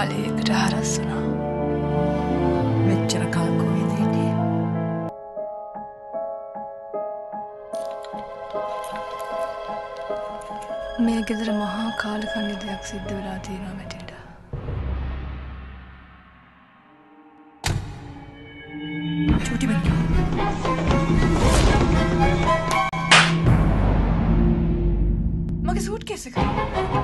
කාලයකට හරස් වුණා. මෙච්චර කල් කොහෙද හිටියේ? මේ ගෙදර මහා කාලකන්ණි දෙයක් සිද්ධ වෙලා තියෙනවා මැටිල්ඩා. චූටි බෙන්නා. මගේ සූට්කේස් එක.